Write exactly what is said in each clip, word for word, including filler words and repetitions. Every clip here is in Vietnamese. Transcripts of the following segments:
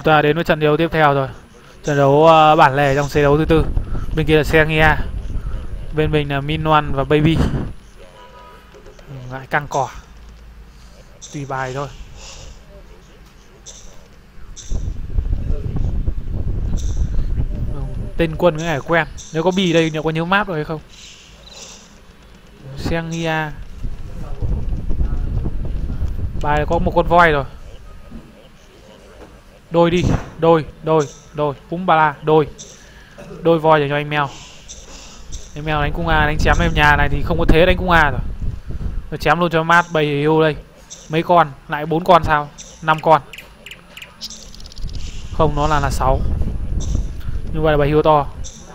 ta đến với trận đấu tiếp theo rồi. Trận đấu uh, bản lề trong xe đấu thứ tư. Bên kia là Xenia, bên mình là Minoan và Baby. Lại căng cỏ, tùy bài thôi. Tên quân cái này quen. Nếu có bì đây, nếu có nhớ map rồi hay không? Xenia. Bài này có một con voi rồi. Đôi đi, đôi, đôi, đôi, Umbala, đôi. Đôi voi để cho anh mèo. Anh mèo đánh cung A, đánh chém em nhà này thì không có thế đánh cung A rồi. Rồi chém luôn cho mát bầy yêu đây. Mấy con, lại bốn con sao? năm con. Không, nó là là sáu. Như vậy là bầy yêu to.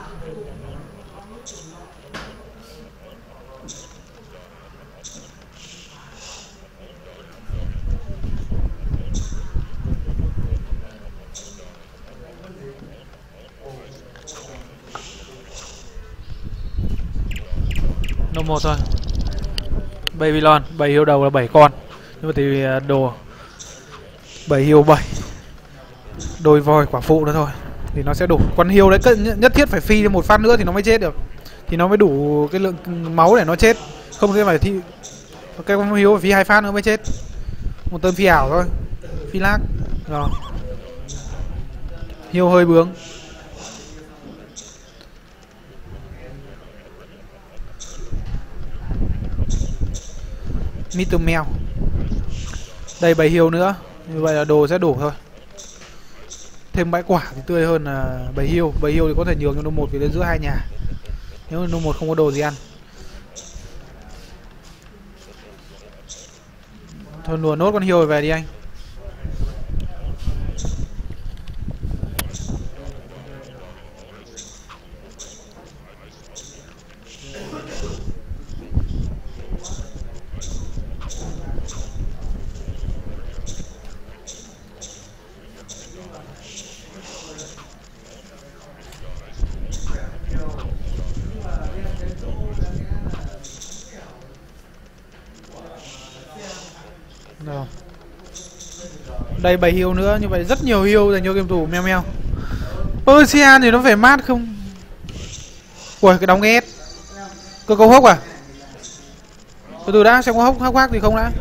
Nó một thôi. Babylon, bầy hiêu đầu là bảy con. Nhưng mà thì đồ bảy hiêu bảy. Đôi voi quả phụ nữa thôi thì nó sẽ đủ. Con hiêu đấy nhất thiết phải phi một phát nữa thì nó mới chết được. Thì nó mới đủ cái lượng máu để nó chết. Không thì phải thi cái con hiêu phải phi hai phát nữa mới chết. Một tên phi ảo thôi. Phi lag. Rồi. Hiêu hơi bướng. mít mèo. Đây bầy hiêu nữa. Như vậy là đồ sẽ đủ thôi. Thêm bãi quả thì tươi hơn là bầy hiêu. Bầy hiêu thì có thể nhường cho nô một vì đến giữa hai nhà. Nếu nô một không có đồ gì ăn. Thôi lùa nốt con hiêu về đi anh. Rồi. Đây bầy hiêu nữa, như vậy rất nhiều hiêu dành cho game thủ meo meo. Persian thì nó phải mát không? Ui cái đóng ghét. Cơ câu hốc à? Từ từ đã xem có hốc hốc khác gì không đã.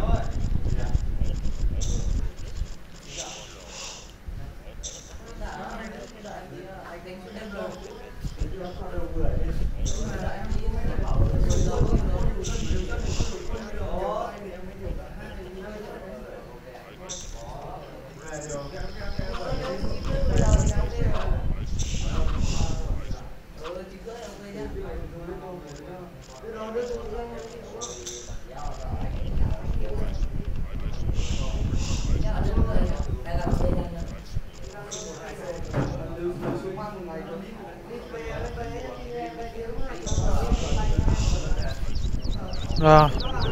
Rồi.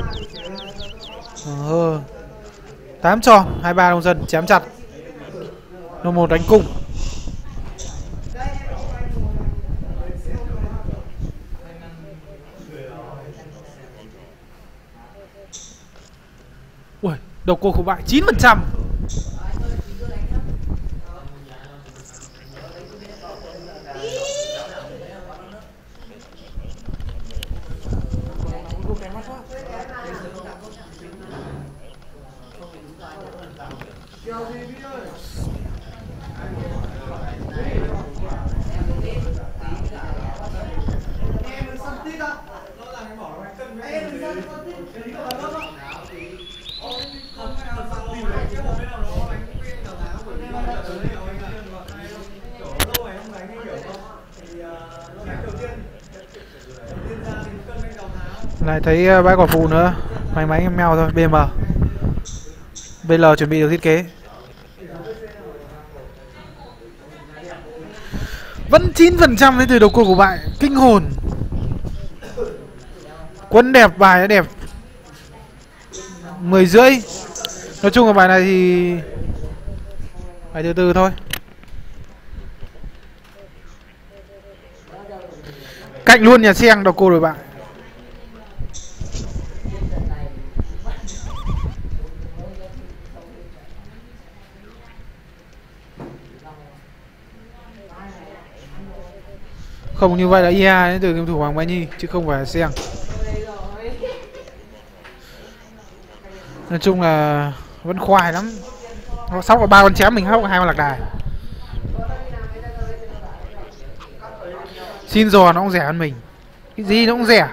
Ờ. tám tròn, hai mươi ba nông dân chém chặt. Nô một đánh cung. Ui, độc cô không bại chín phần trăm. Lại thấy bãi quả phụ nữa. May mắn em mèo thôi. bê em bê lờ chuẩn bị được thiết kế. Vẫn chín phần trăm đến từ đầu cuộc của bạn. Kinh hồn. Quân đẹp, bài nó đẹp. Mười rưỡi. Nói chung là bài này thì phải từ từ thôi. Cạnh luôn nhà Seng đầu cô rồi bạn. Không, như vậy là i hai đến từ game thủ Hoàng Mai Nhi chứ không phải là Seng. Nói chung là vẫn khoai lắm. Nó sóc có ba con chém, mình hóc hai con lạc đài. Xin giò nó cũng rẻ hơn mình. Cái gì nó cũng rẻ.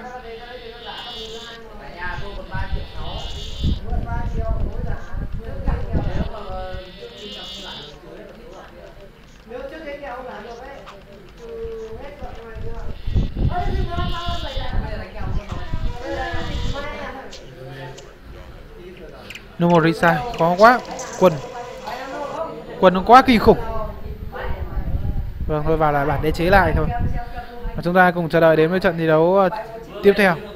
No more resize, khó quá. Quân Quân nó quá kinh khủng. Vâng, thôi vào là bản đế chế lại thôi. Và chúng ta cùng chờ đợi đến với trận thi đấu tiếp theo.